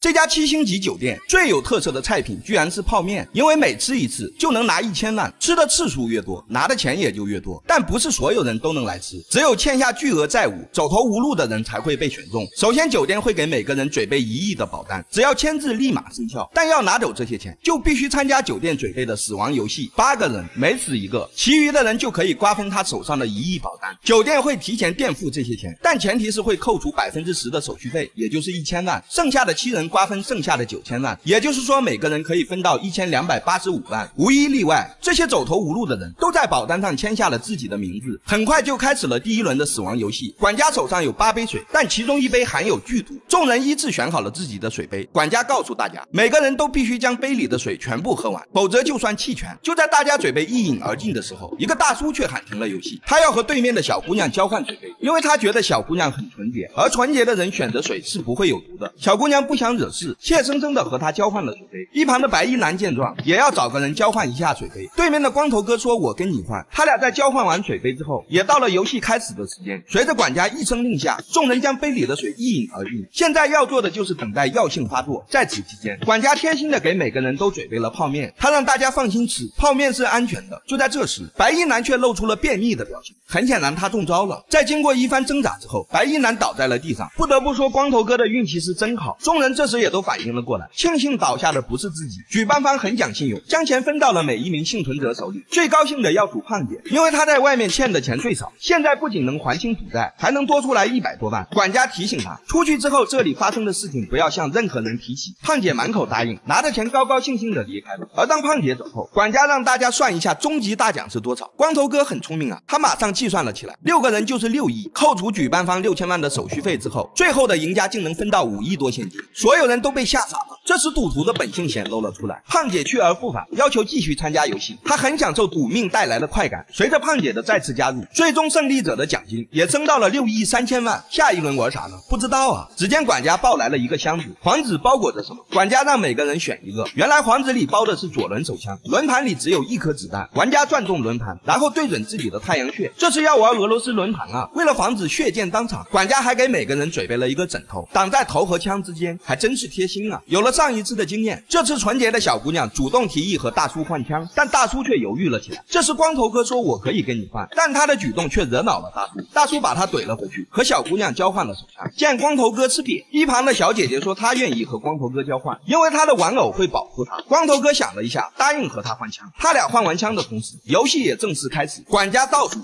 这家7星级酒店最有特色的菜品居然是泡面，因为每吃一次就能拿1000万，吃的次数越多，拿的钱也就越多。但不是所有人都能来吃，只有欠下巨额债务、走投无路的人才会被选中。首先，酒店会给每个人准备1亿的保单，只要签字立马生效。但要拿走这些钱，就必须参加酒店准备的死亡游戏，8个人每死1个，其余的人就可以瓜分他手上的1亿保单。酒店会提前垫付这些钱，但前提是会扣除10%的手续费，也就是1000万，剩下的7人瓜分剩下的9000万，也就是说每个人可以分到1285万，无一例外。这些走投无路的人都在保单上签下了自己的名字。很快就开始了第1轮的死亡游戏。管家手上有8杯水，但其中1杯含有剧毒，众人依次选好了自己的水杯。管家告诉大家，每个人都必须将杯里的水全部喝完，否则就算弃权。就在大家准备一饮而尽的时候，一个大叔却喊停了游戏，他要和对面的小姑娘交换水杯，因为他觉得小姑娘很纯洁，而纯洁的人选择水是不会有毒的。小姑娘不想惹事，怯生生的和他交换了水杯。一旁的白衣男见状，也要找个人交换一下水杯。对面的光头哥说，我跟你换。他俩在交换完水杯之后，也到了游戏开始的时间。随着管家一声令下，众人将杯里的水一饮而尽。现在要做的就是等待药性发作。在此期间，管家贴心的给每个人都准备了泡面，他让大家放心吃，泡面是安全的。就在这时，白衣男却露出了便秘的表情，很显然他中招了。在经过一番挣扎之后，白衣男倒在了地上。不得不说，光头哥的运气是真好。众人这时也都反应了过来，庆幸倒下的不是自己。举办方很讲信用，将钱分到了每一名幸存者手里。最高兴的要数胖姐，因为她在外面欠的钱最少，现在不仅能还清赌债，还能多出来100多万。管家提醒她，出去之后这里发生的事情不要向任何人提起。胖姐满口答应，拿着钱高高兴兴的离开了。而当胖姐走后，管家让大家算一下终极大奖是多少。光头哥很聪明啊，他马上计算了起来，6个人就是6亿，扣除举办方6000万的手续费之后，最后的赢家竟能分到5亿多现金。所有人都被吓傻了。这时赌徒的本性显露了出来，胖姐去而复返，要求继续参加游戏。她很享受赌命带来的快感。随着胖姐的再次加入，最终胜利者的奖金也升到了6亿3000万。下一轮玩啥呢？不知道啊。只见管家抱来了一个箱子，黄纸包裹着什么？管家让每个人选一个。原来黄纸里包的是左轮手枪，轮盘里只有1颗子弹。玩家转动轮盘，然后对准自己的太阳穴。这是要玩俄罗斯轮盘啊！为了防止血溅当场，管家还给每个人准备了一个枕头，挡在头和枪之间，还真是贴心啊。有了上一次的经验，这次纯洁的小姑娘主动提议和大叔换枪，但大叔却犹豫了起来。这时光头哥说，我可以跟你换，但他的举动却惹恼了大叔。大叔把他怼了回去，和小姑娘交换了手枪。见光头哥吃瘪，一旁的小姐姐说她愿意和光头哥交换，因为她的玩偶会保护她。光头哥想了一下，答应和她换枪。他俩换完枪的同时，游戏也正式开始。管家倒数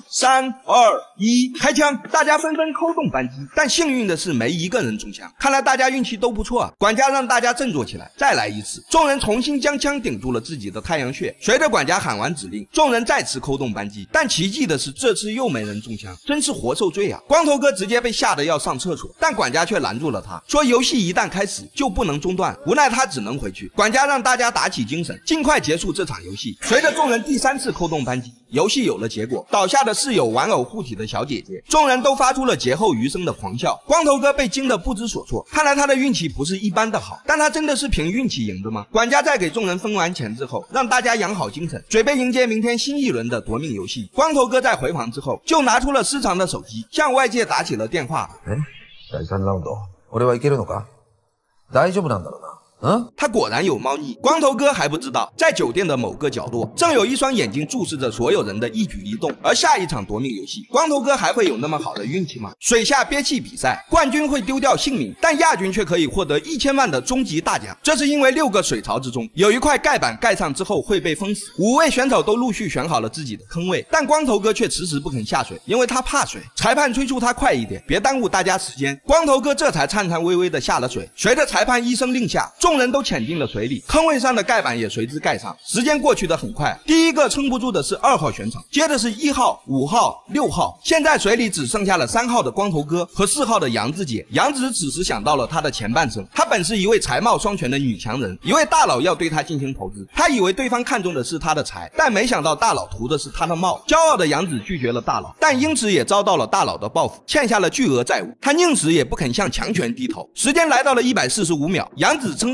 3、2、1，开枪！大家纷纷扣动扳机，但幸运的是没一个人中枪。看来大家运气都不错啊。管家让大家振作起来，再来一次。众人重新将枪顶住了自己的太阳穴。随着管家喊完指令，众人再次扣动扳机，但奇迹的是这次又没人中枪，真是活受罪啊。光头哥直接被吓得要上厕所，但管家却拦住了他，说游戏一旦开始就不能中断。无奈他只能回去。管家让大家打起精神，尽快结束这场游戏。随着众人第3次扣动扳机，游戏有了结果，倒下的是有玩偶护体的小姐姐。众人都发出了劫后余生的狂笑。光头哥被惊得不知所措，看来他的运气不是一般的好，但他真的是凭运气赢的吗？管家在给众人分完钱之后，让大家养好精神，准备迎接明天新一轮的夺命游戏。光头哥在回房之后，就拿出了私藏的手机，向外界打起了电话。 第3ラウンド、俺はいけるのか？大丈夫なんだろうな。 他果然有猫腻。光头哥还不知道，在酒店的某个角落，正有一双眼睛注视着所有人的一举一动。而下一场夺命游戏，光头哥还会有那么好的运气吗？水下憋气比赛，冠军会丢掉性命，但亚军却可以获得1000万的终极大奖。这是因为6个水槽之中有一块盖板盖上之后会被封死。5位选手都陆续选好了自己的坑位，但光头哥却迟迟不肯下水，因为他怕水。裁判催促他快一点，别耽误大家时间。光头哥这才颤颤巍巍的下了水。随着裁判一声令下，众人都潜进了水里，坑位上的盖板也随之盖上。时间过去的很快，第一个撑不住的是2号选手，接着是1号、5号、6号。现在水里只剩下了3号的光头哥和4号的杨子姐。杨子此时想到了她的前半生，她本是一位才貌双全的女强人，一位大佬要对她进行投资，她以为对方看中的是她的才，但没想到大佬图的是她的貌。骄傲的杨子拒绝了大佬，但因此也遭到了大佬的报复，欠下了巨额债务。她宁死也不肯向强权低头。时间来到了145秒，杨子撑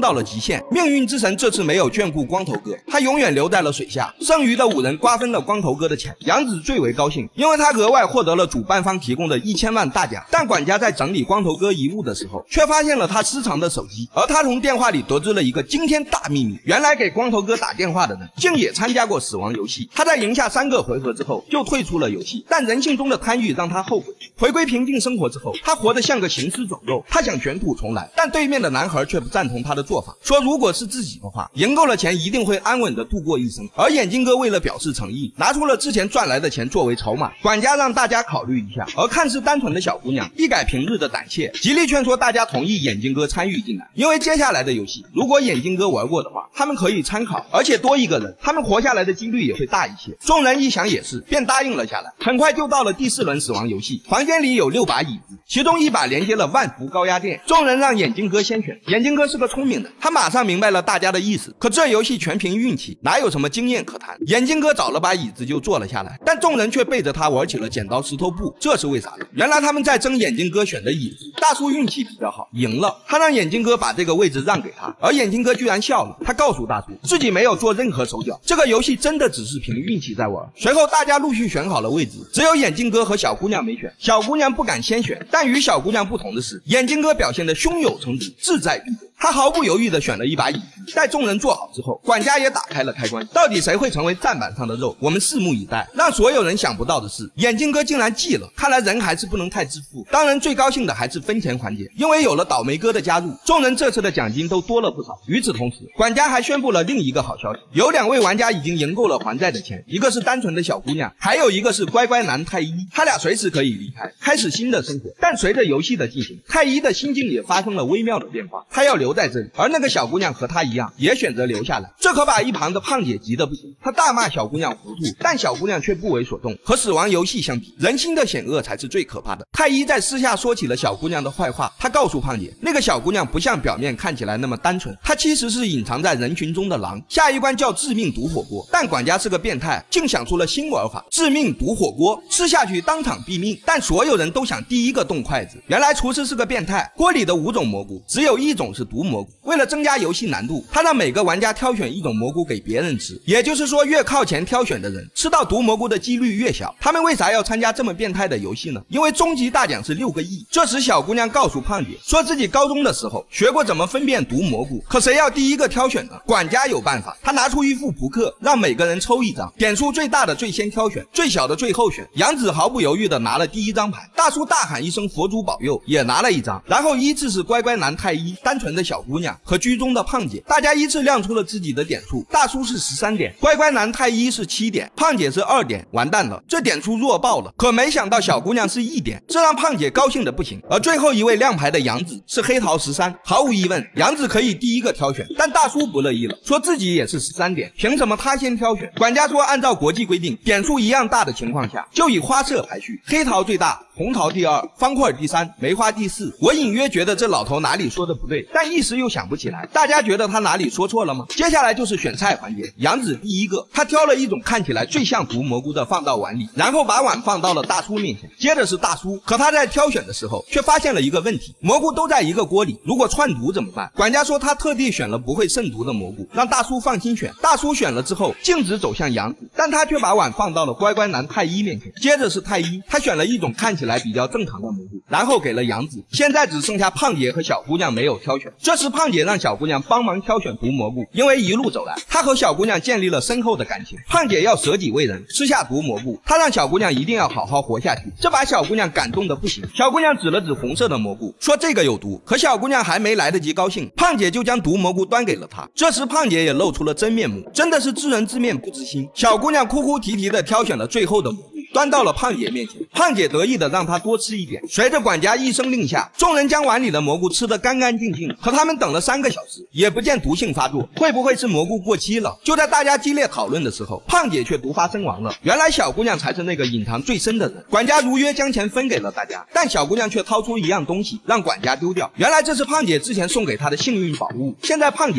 到了极限。命运之神这次没有眷顾光头哥，他永远留在了水下。剩余的5人瓜分了光头哥的钱，杨子最为高兴，因为他额外获得了主办方提供的1000万大奖。但管家在整理光头哥遗物的时候，却发现了他私藏的手机，而他从电话里得知了一个惊天大秘密：原来给光头哥打电话的人，竟也参加过死亡游戏。他在赢下3个回合之后，就退出了游戏，但人性中的贪欲让他后悔。回归平静生活之后，他活得像个行尸走肉，他想卷土重来，但对面的男孩却不赞同他的做法，说如果是自己的话，赢够了钱一定会安稳地度过一生。而眼镜哥为了表示诚意，拿出了之前赚来的钱作为筹码。管家让大家考虑一下，而看似单纯的小姑娘一改平日的胆怯，极力劝说大家同意眼镜哥参与进来，因为接下来的游戏如果眼镜哥玩过的话，他们可以参考，而且多一个人，他们活下来的几率也会大一些。众人一想也是，便答应了下来。很快就到了第4轮死亡游戏，房间里有6把椅子，其中1把连接了万福高压电。众人让眼镜哥先选，眼镜哥是个聪明人，他马上明白了大家的意思。可这游戏全凭运气，哪有什么经验可谈？眼镜哥找了把椅子就坐了下来，但众人却背着他玩起了剪刀石头布，这是为啥呢？原来他们在争眼镜哥选的椅子，大叔运气比较好，赢了。他让眼镜哥把这个位置让给他，而眼镜哥居然笑了。他告诉大叔自己没有做任何手脚，这个游戏真的只是凭运气在玩。随后大家陆续选好了位置，只有眼镜哥和小姑娘没选。小姑娘不敢先选，但与小姑娘不同的是，眼镜哥表现得胸有成竹，志在必得。他毫不犹豫地选了1把椅子。待众人坐好之后，管家也打开了开关，到底谁会成为站板上的肉，我们拭目以待。让所有人想不到的是，眼镜哥竟然记了，看来人还是不能太自负。当然最高兴的还是分钱环节，因为有了倒霉哥的加入，众人这次的奖金都多了不少。与此同时，管家还宣布了另一个好消息，有2位玩家已经赢够了还债的钱，一个是单纯的小姑娘，还有一个是乖乖男太一。他俩随时可以离开，开始新的生活。但随着游戏的进行，太一的心境也发生了微妙的变化，他要留在这里，而那个小姑娘和他一样，也选择留下来。这可把一旁的胖姐急得不行，她大骂小姑娘糊涂，但小姑娘却不为所动。和死亡游戏相比，人心的险恶才是最可怕的。太一在私下说起了小姑娘的坏话，他告诉胖姐，那个小姑娘不像表面看起来那么单纯，她其实是隐藏在人群中的狼。下一关叫致命毒火锅，但管家是个变态，竟想出了新玩法，致命毒火锅，吃下去当场毙命。但所有人都想第一个动筷子。原来厨师是个变态，锅里的5种蘑菇只有1种是毒蘑菇。为了增加游戏难度，他让每个玩家挑选1种蘑菇给别人吃，也就是说越靠前挑选的人吃到毒蘑菇的几率越小。他们为啥要参加这么变态的游戏呢？因为终极大奖是6个亿。这时小姑娘告诉胖姐，说自己高中的时候学过怎么分辨毒蘑菇，可谁要第一个挑选呢？管家有办法，他拿出一副扑克，让每个人抽1张，点数最大的最先挑选，最小的最后选。杨子毫不犹豫地拿了第1张牌，大叔大喊一声佛祖保佑，也拿了1张，然后依次是乖乖男太一、单纯的小姑娘和居中的胖姐。大家依次亮出了自己的点数，大叔是13点，乖乖男太一是7点，胖姐是2点。完蛋了，这点数弱爆了。可没想到小姑娘是1点，这让胖姐高兴的不行。而最后一位亮牌的杨子是黑桃13，毫无疑问，杨子可以第一个挑选，但大叔不乐意了，说自己也是13点，凭什么他先挑选？管家说按照国际规定，点数一样大的情况下，就以花色排序，黑桃最大，红桃第2，方块第3，梅花第4。我隐约觉得这老头哪里说的不对，但一时又想不起来。大家觉得他哪里说错了吗？接下来就是选菜环节，杨子第一个，他挑了1种看起来最像毒蘑菇的放到碗里，然后把碗放到了大叔面前，接着是大叔。可他在挑选的时候却发现了一个问题，蘑菇都在一个锅里，如果串毒怎么办？管家说他特地选了不会渗毒的蘑菇，让大叔放心选。大叔选了之后径直走向杨子，但他却把碗放到了乖乖男太一面前，接着是太一，他选了1种看起来比较正常的蘑菇，然后给了杨子。现在只剩下胖姐和小姑娘没有挑选。这时胖姐让小姑娘帮忙挑选毒蘑菇，因为一路走来她和小姑娘建立了深厚的感情。胖姐要舍己为人，吃下毒蘑菇，她让小姑娘一定要好好活下去，这把小姑娘感动的不行。小姑娘指了指红色的蘑菇，说这个有毒。可小姑娘还没来得及高兴，胖姐就将毒蘑菇端给了她。这时胖姐也露出了真面目，真的是知人知面不知心。小姑娘哭哭啼啼的挑选了最后的蘑菇，端到了胖姐面前。胖姐得意的让她多吃一点。随着管家一声令下，众人将碗里的蘑菇吃得干干净净。可他们等了3个小时，也不见毒性发作，会不会是蘑菇过期了？就在大家激烈讨论的时候，胖姐却毒发身亡了。原来小姑娘才是那个隐藏最深的人。管家如约将钱分给了大家，但小姑娘却掏出1样东西让管家丢掉。原来这是胖姐之前送给她的幸运宝物。现在胖姐死，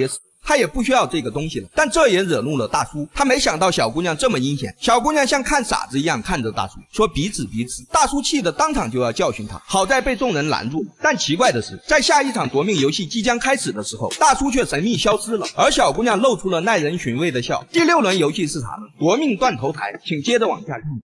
他也不需要这个东西了。但这也惹怒了大叔，他没想到小姑娘这么阴险。小姑娘像看傻子一样看着大叔，说彼此彼此。大叔气得当场就要教训他，好在被众人拦住了。但奇怪的是，在下一场夺命游戏即将开始的时候，大叔却神秘消失了，而小姑娘露出了耐人寻味的笑。第6轮游戏是啥呢？夺命断头台，请接着往下看。